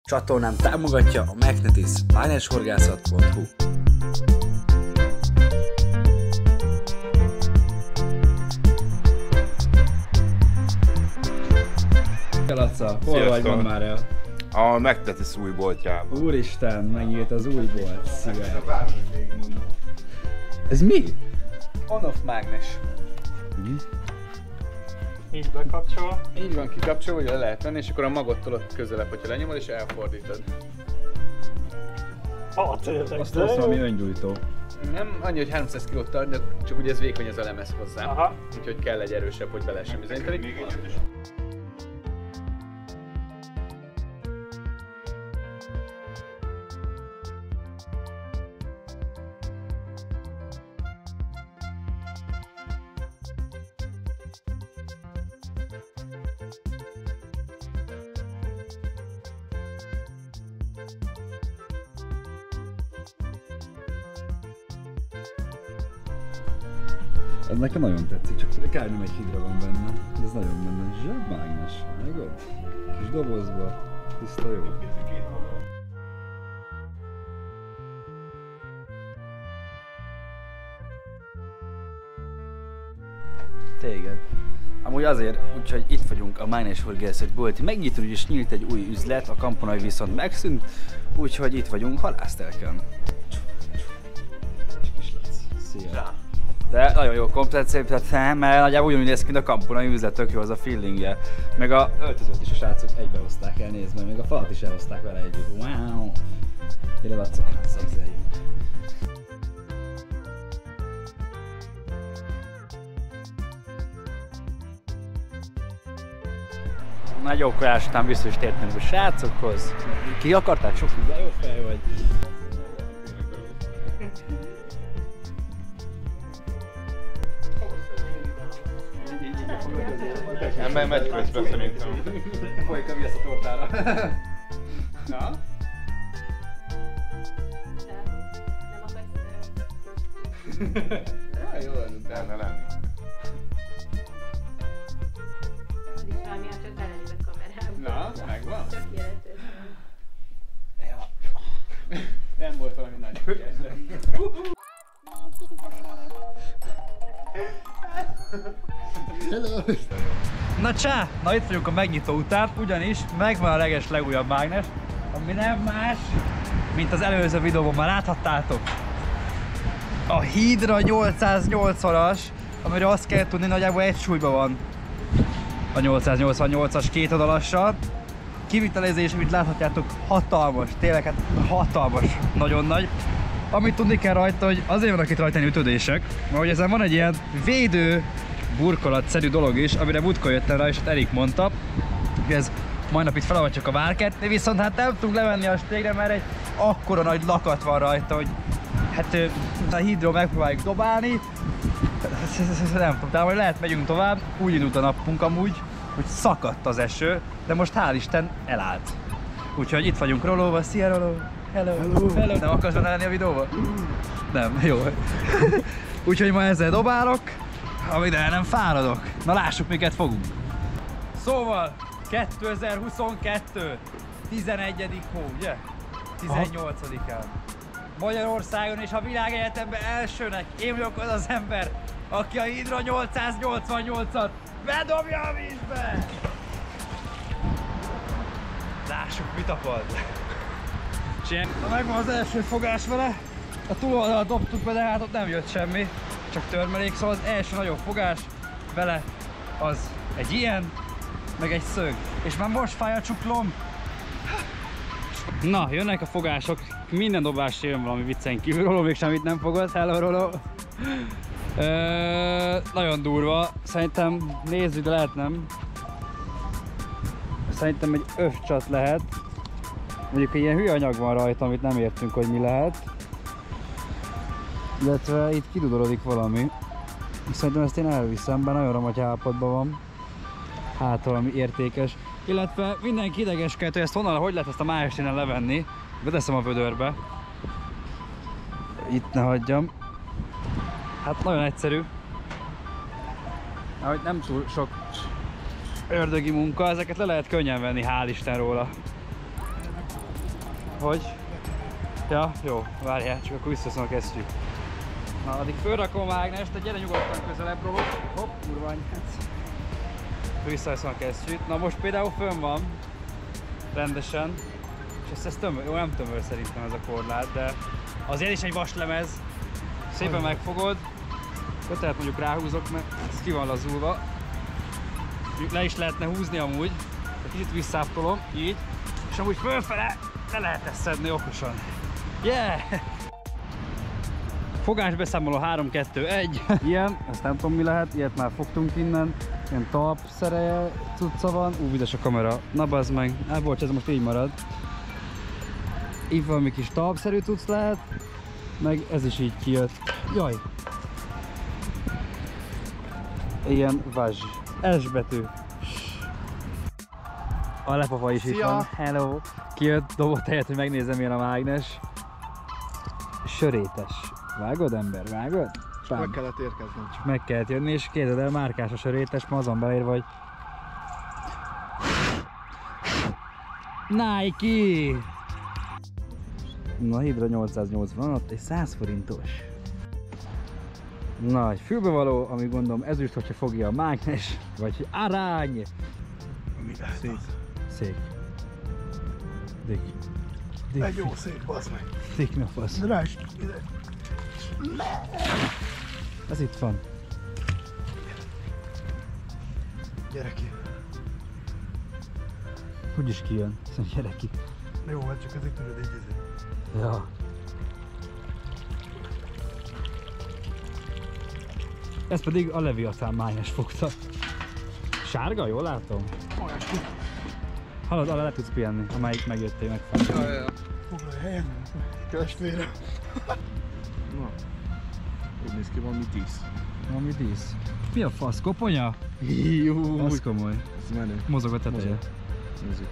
Csatornám támogatja a Magnetis mágneshorgászat.hu. Laca, hol vagy, mondd már el? A Magnetis új boltjában. Úristen, megnyílt az új bolt, szívem. Ez mi? On-off mágnes. Mi? Így bekapcsol. Így van kikapcsolva, hogy le lehet venni, és akkor a magot tolod közelebb, hogyha lenyomod és elfordítod. Tényleg. Azt valami öngyújtó. Nem annyi, hogy 300 kg tart, de csak ugye ez vékony ez a lemez hozzá. Aha. Úgyhogy kell egy erősebb, hogy be lehessen bizonyítani. Ez nekem nagyon tetszik, csak kár nem egy hidra van benne. Ez nagyon benne. Zsebmágnes, megod? Kis dobozba. Tiszta jó. Téged. Amúgy azért, úgyhogy itt vagyunk a mágneshorgászat bolt. Megnyitott és nyílt egy új üzlet, a kamponai viszont megszűnt, úgyhogy itt vagyunk halásztelken. Szia! De nagyon jó komplet, szép, tehát mert nagyjából ugyanúgy néz ki, mint a kamponai üzlet, tök jó az a feelingje. Meg a öltözőt is a srácok egybe hozták el, nézd meg, még a falat is elhozták vele együtt. Wow! Gyere Laca, szegzeljünk! Nagy ókorás után vissza is tértünk a srácokhoz. Ki akarták sok de jó fej vagy. Ember megy közben szerintem. Folyik a viasz a tortára. Na? Nem akarsz... Jó lenne lenni. Az is valami, csak belelőd a kamerában. Na, megvan? Tökéletes. Nem volt valami nagy Hello! Na csá! Na itt vagyunk a megnyitó után, ugyanis megvan a leges legújabb mágnes, ami nem más, mint az előző videóban már láthattátok. A Hydra 880-as, amiről azt kell tudni, nagyjából egy súlyban van a 888-as két oldalassal. Kivitelezés, amit láthatjátok, hatalmas, tényleg hát hatalmas, nagyon nagy. Amit tudni kell rajta, hogy azért vannak itt rajta ütődések, mert hogy ezen van egy ilyen védő burkolatszerű dolog is, amire múltkor jöttem rá, és hát Erik mondta, hogy ez majd nap itt felavatjuk a várkert, viszont hát nem tudunk levenni a stégre, mert egy akkora nagy lakat van rajta, hogy hát a hídról megpróbáljuk dobálni. Nem tudom, tehát majd lehet megyünk tovább, úgy indult a napunk amúgy, hogy szakadt az eső, de most hál' Isten elállt. Úgyhogy itt vagyunk Rolóval, szia Roló! Hello! Hello! Hello. Nem akarsz benne lenni a videóba? Nem, jó. Úgyhogy ma ezzel dobálok, amíg el nem fáradok. Na lássuk, miket fogunk. Szóval 2022. 11. hó, ugye? 18-án. Magyarországon és a világegyetemben elsőnek én vagyok az az ember, aki a Hydra 888-at bedobja a vízbe! Lássuk, mit tapad. Megvan az első fogás vele, a túloldalt dobtuk be, de hát ott nem jött semmi, csak törmelék, szóval az első nagyobb fogás vele az egy ilyen, meg egy szög. És már most fáj a csuklóm. Na, jönnek a fogások, minden dobás jön valami viccen kívül, Roló még semmit nem fogott, hello Roló. Nagyon durva, szerintem nézzük, de lehet nem. Szerintem egy övcsat lehet. Mondjuk ilyen hülye anyag van rajta, amit nem értünk, hogy mi lehet. Illetve itt kidudorodik valami. Szerintem ezt én elviszem, bár nagyon romagy állapotban van. Hát valami értékes. Illetve mindenki idegeskedt, hogy ezt honnan, hogy lehet ezt a májestinen levenni. Beteszem a vödörbe. Itt ne hagyjam. Hát nagyon egyszerű. Ahogy nem túl sok ördögi munka, ezeket le lehet könnyen venni, hál' Isten róla. Hogy? Ja, jó, várjál, csak akkor visszaszom a kesztyűt. Na, addig fölrakom a mágnest, gyere nyugodtan közelebb, Robot. Hopp, kurva anyát. Visszaszom a kesztyűt. Na most például fönn van, rendesen. És ez tömör, jó, nem tömör szerintem ez a korlát, de azért is egy vaslemez. Szépen megfogod. Kötelet mondjuk ráhúzok, mert ez ki van lazulva. Le is lehetne húzni amúgy. Egy kicsit visszáptolom, így. És amúgy fölfele le lehet ezt szedni okosan. Yeah! Fogásbeszámoló 3, 2, 1. Ilyen, ezt nem tudom mi lehet, ilyet már fogtunk innen. Ilyen talpszereje cucca van. Vides a kamera. Na bazd meg. Bocs, ez most így marad. Itt valami kis talpszerű cucc lehet. Meg ez is így kijött. Jaj! Ilyen vazs. S betű. A lepafa is itt van. Hello! Kijött, dobott helyet, hogy megnézem milyen a mágnes. Sörétes. Vágod, ember? Vágod? Meg kellett érkezni. Csak meg kellett jönni, és képzeld el, márkás a sörétes, ma azon beleírva, hogy Nike! Na, Hydra 880, ott egy 100 forintos. Na, egy fülbevaló, ami gondolom ezüst, hogyha fogja a mágnes, vagy arány! Szék. Szék. Dik. Egy jó szék, bazd meg. Dik na fasz. Rás, ide. Ez itt van. Gyere ki. Úgyis kijön, szóval gyere ki. Jó, hát csak ezek tudod így izé. Ja. Ez pedig a Leviathan mágnes fogta. Sárga, jól látom? Olyasmi. Hallod, alá le tudsz pihenni, amelyik megjöttél megfelelni. Jaj. Foglalj helyet, testvére. Na, úgy néz ki, valami dísz. Valami dísz. Mi a fasz, koponya? Jó, Az komoly. ez menő. Mozog a teteje. Mozog. Nézzük.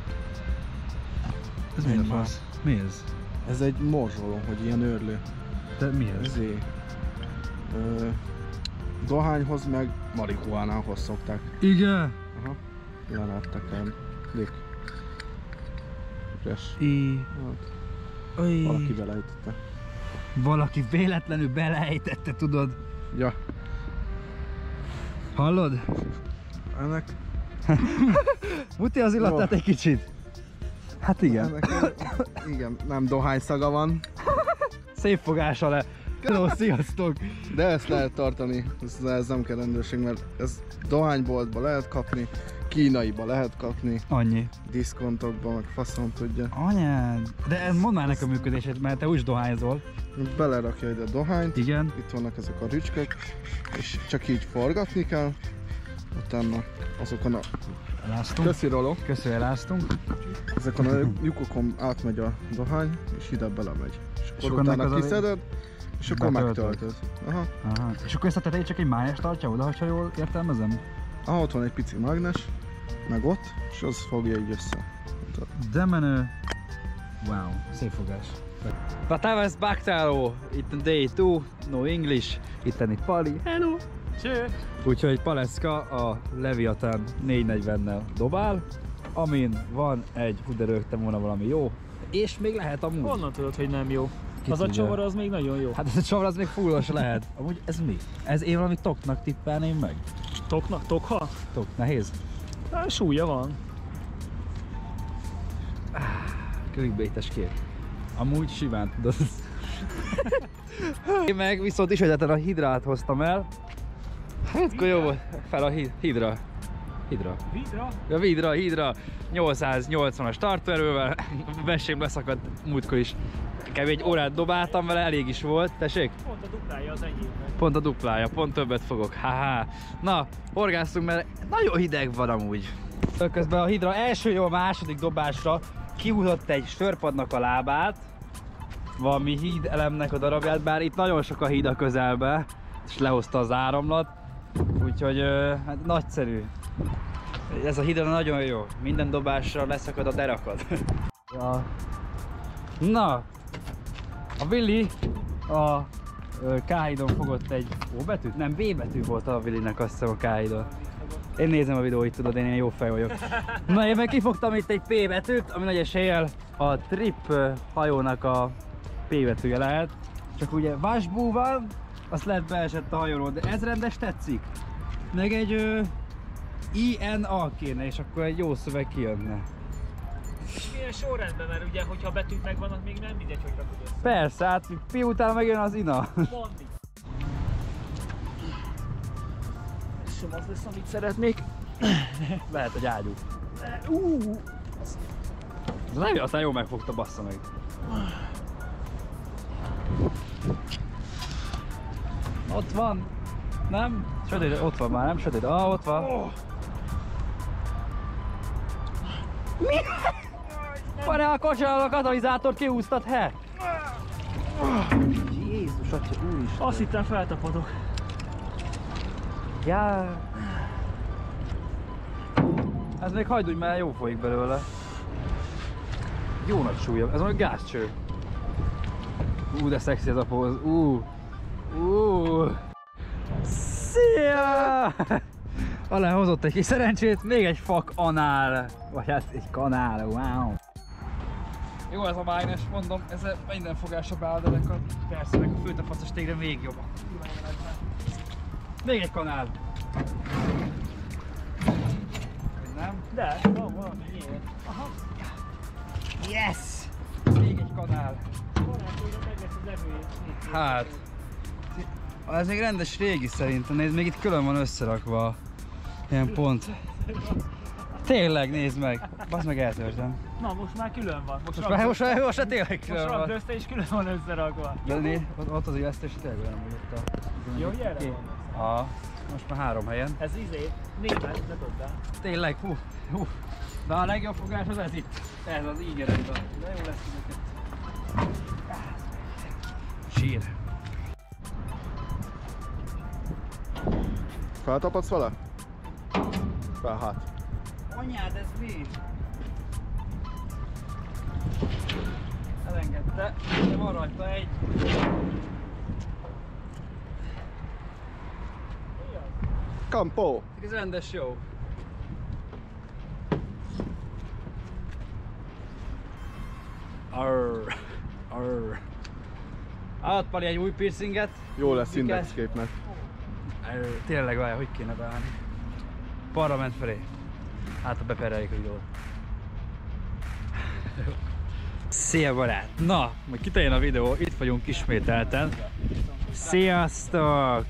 Ez mi a fasz? Mi ez? Ez egy morzsoló, hogy ilyen őrlő. De mi ez? Ezért. Dohányhoz meg marihuánához szokták. Igen? Aha. Lelettek el. Dik. Fresh. Hát, valaki belejtette. Valaki véletlenül beleejtette, tudod? Ja. Hallod? Ennek... Muti az illatát egy kicsit. Hát igen. Ennek igen, nem dohány szaga van. Szép fogása le. Hello, sziasztok! De ezt lehet tartani, ez nem kell rendőrség, mert ez dohányboltba lehet kapni, kínaiba lehet kapni, Annyi. diszkontokba, meg faszom tudja. Anyád! De mondd már nekem a működését, mert te úgy dohányzol. Belerakja ide a dohányt, Igen. itt vannak ezek a rücskök, és csak így forgatni kell, utána azokon a... Eláztunk. Köszi Roló! Köszönjük, eláztunk. Ezekon a lyukokon átmegy a dohány, és ide belemegy. És akkor akkor ennek utána az a- kiszeded, és akkor Betöltöd. megtöltöd. Aha. Aha. És akkor ezt a tetejét csak egy mágnes tartja oda, ha jól értelmezem? Ah, ott van egy pici mágnes, meg ott, és az fogja így össze. De menő. Wow, szép fogás. Whatever is Baktáló, itt a day 2, no English, itt Pali, hello! Cső! Úgyhogy Paleszka a Leviathan 440-nel dobál, amin van egy, hú de rögtem volna valami jó, és még lehet amúgy. Honnan tudod, hogy nem jó? Ki Az a tudja? csavar az még nagyon jó. Hát ez a csavar az még fullos lehet. Amúgy ez mi? Ez én valami toknak tippelném meg. Toknak, tokha? Tok, nehéz? Hát súlya van. Clickbaites kép. Amúgy simán tudod. Én meg viszont ismételten a hidrát hoztam el. Hát akkor jó volt. Fel a hidra. Vidra? Ja, hidra. 880-as tartóerővel. Vesém leszakadt múltkor is. Kb. Egy órát dobáltam vele, elég is volt. Tessék? Pont a duplája az enyémnek. Pont a duplája, pont többet fogok. Haha. Na, horgászunk, mert nagyon hideg van amúgy. Közben a hidra első jó, második dobásra kihúzott egy sörpadnak a lábát, valami híd elemnek a darabját, bár itt nagyon sok a híd a közelbe, és lehozta az áramlat, úgyhogy hát nagyszerű. Ez a hidra nagyon jó, minden dobásra leszakad a derakad. Ja. Na, a Willi a K-hídon fogott egy O betűt? Nem, B betű volt a Willinek, azt hiszem, a K-hídon. Én nézem a videóit, tudod, én ilyen jó fej vagyok. Na, én meg kifogtam itt egy P betűt, ami nagy eséllyel a Trip hajónak a P betűje lehet. Csak ugye vasbú van, azt lehet beesett a hajóról, de ez rendes tetszik. Meg egy INA kéne, és akkor egy jó szöveg kijönne. Milyen sorrendben, mert ugye, hogyha a betűk megvannak, még nem mindegy, hogy rakod össze. Persze, hát P után megjön az INA. Bondi. Ez sem az lesz, amit szeretnék. Lehet, hogy ágyú. Nem, aztán jól megfogta, bassza meg. Ott van. Nem? Sötét, ott van már, nem sötét. Ah, ott van. Mi? Van-e a kocsival a katalizátort kiúztad, he? Jézus, atya, úristen. Azt hittem feltapadok. Já. Ez még hagyd úgy, mert jó folyik belőle. Jó nagy súlya, ez mondjuk gázcső. De szexi ez a póz. Szia! Alá hozott egy kis szerencsét, még egy fak anál. Vagy hát egy kanál, wow. Jó ez a mágnes, mondom, ez minden fogásra beáll, de persze, meg a főtapasztos tégre még jobb. Még egy kanál. Nem? De, van valami ilyen. Aha. Yes! Még egy kanál. Karácsonyra meg lesz az evőjét. Hát. Ez még rendes régi szerintem, nézd, még itt külön van összerakva. Ilyen pont. Tényleg, nézd meg! Basz meg, eltörtem. Na, most már külön van. Most már tényleg külön most van. rakd össze és külön van összerakva. De nézd, ott az ijesztés tényleg olyan, hogy ott a... Jó, hogy erre van? Aha. Most már 3 helyen. Ez német, de tudod el. Tényleg, hú. De a legjobb fogás az ez itt. Ez az ígeredben. De jó lesz ezeket. Sír. Feltapadsz vele? Felhát. Anyád, ez mi? Elengedte, de van rajta egy. Kampó! Ez rendes jó. Arr. Állt Pali egy új piercinget. Jó lesz indexképnek. Tényleg várja, hogy kéne beállni. Parlament felé. Hát ha bepereljük a videót. Szia barát! Na, majd kiteljen a videó, itt vagyunk ismételten. Sziasztok!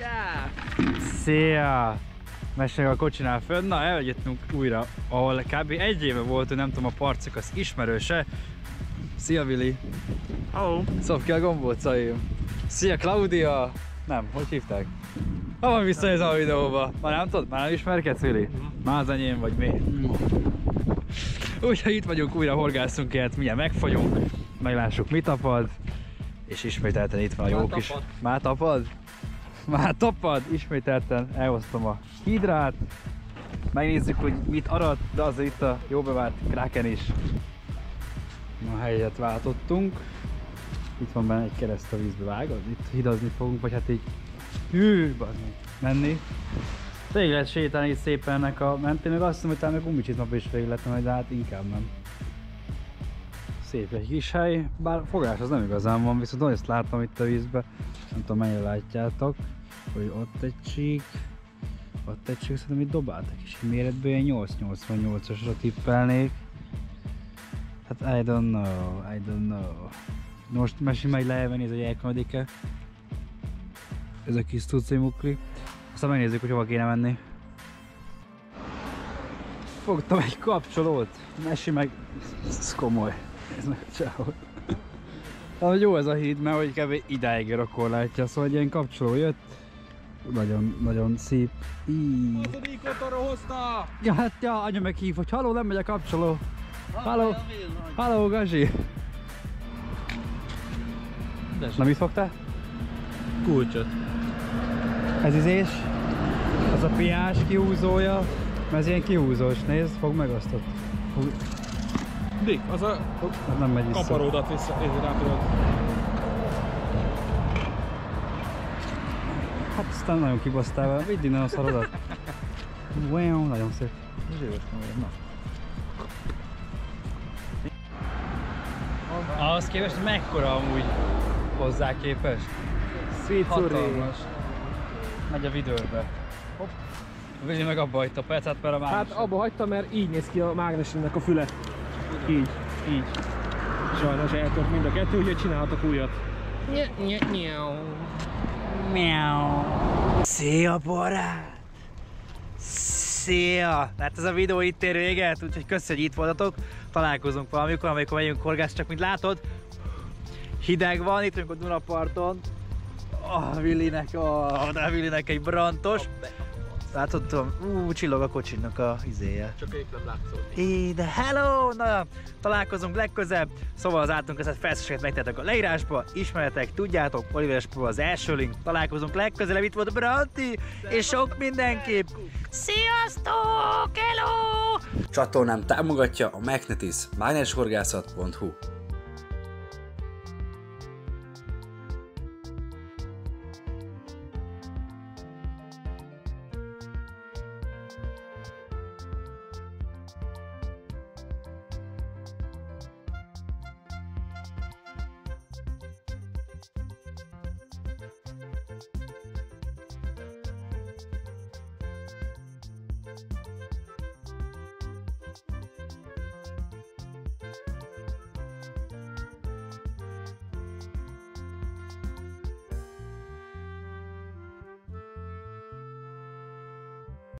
Szia! Mesélj a kocsinál fönn. Na, eljöttünk újra, ahol kb. 1 éve volt, hogy nem tudom, a Parcik az ismerőse. Szia Vili! Hello! Szopd ki a gombot, Szaim! Szia Claudia! Nem, hogy hívták? Ha van visszajössz a videóba. Már nem tudod? Már nem ismerkedsz, Vili? Már az enyém vagy mi? Úgyhogy itt vagyunk, újra horgászunk ilyet, milyen megfagyunk, meglássuk mi tapad, és ismételten itt van a jó kis... Már tapad? Már tapad? Ismételten elhoztam a hidrát, megnézzük, hogy mit arat, de az itt a jó bevált Kraken is. A helyet váltottunk, itt van benne egy kereszt a vízbe vágod, itt hidazni fogunk, vagy hát így menni. Végig lehet sétálni itt szépen ennek a mentén, meg azt hiszem, hogy talán meg Umicsit napban is végig lehet, de hát inkább nem. Szép egy kis hely, bár fogás az nem igazán van, viszont azt láttam itt a vízbe, nem tudom mennyire látjátok, hogy ott egy csík, szerintem itt dobáltak is, méretből ilyen 888-asra tippelnék. Hát I don't know. Most mesélj meg leelvenni, ez a jelkanadike. Ez a kis cucimukli. Aztán megnézzük, hogy hova kéne menni. Fogtam egy kapcsolót. Mesélj meg. Ez komoly. Ez meg a csávot. Hát jó ez a híd, mert hogy kb. Idáig ér a korlátja, szóval egy ilyen kapcsoló jött. Nagyon szép. Másodikot arra hozta! Ja, hát ja, anya meghív, hogy haló, nem megy a kapcsoló. Haló, Gazi. Na mit fogtál? Kulcsot. Ez izés, az a piás kihúzója, mert ez ilyen kihúzós, nézd, fog meg azt ott. Dick, az a Nem megy vissza. kaparódat vissza, rá tudod. Hát aztán nagyon kibasztál vele, vidd innen a szarodat. Wow, nagyon szép. Zsíros kamerad, na. Ahhoz képest mekkora amúgy hozzá képest? Hatalmas. Megy a vidőrbe. Hopp. Vili meg abba hagyta a pecát, mert a mágnes. Hát abba hagyta, mert így néz ki a mágnesünknek a füle. Így. Sajnos eltört mind a kettő, úgyhogy csinálhatok újat. Miau. Szia barát! Szia! Hát ez a videó itt ér véget, úgyhogy köszönjük, hogy itt voltatok. Találkozunk valamikor, amikor megyünk horgászni, csak mint látod. Hideg van, itt vagyunk a Dunaparton. Willinek egy brantos. Látod, csillog a kocsinak a izéje. Csak épp nem látszol. De hello! Na, találkozunk legközebb. Szóval az általunk ezt felszeseket megtehetek a leírásba. Ismerjetek, tudjátok, Oliveres Pro az első link. Találkozunk legközelebb, itt volt a Branti, és sok mindenki. Sziasztok! Hello! Csatornám támogatja a Magnetis, mágneshorgászat.hu.